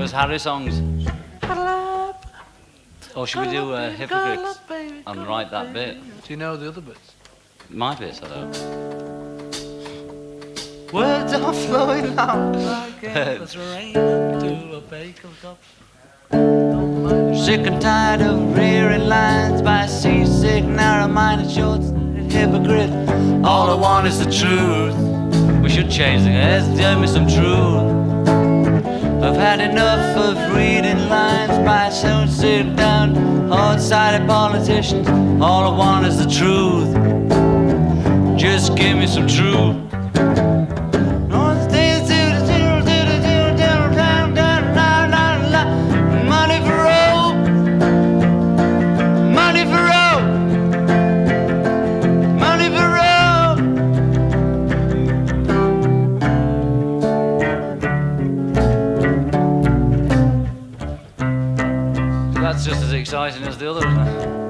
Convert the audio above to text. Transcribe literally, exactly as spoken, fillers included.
those Harry songs. Or should we do uh, Hypocrites and write that bit? Do you know the other bits? My bits, I don't. Words are flowing out like endless rain into a baker's cup. Sick and tired of rearing lines by seasick, narrow-minded shorts, hypocrite. All I want is the truth. We should change the guys, tell me some truth. I've had enough of reading lines by some sit-down, hard-sided politicians. All I want is the truth. Just give me some truth. Money for road, money for road, money for road. That's just as exciting as the other, isn't it?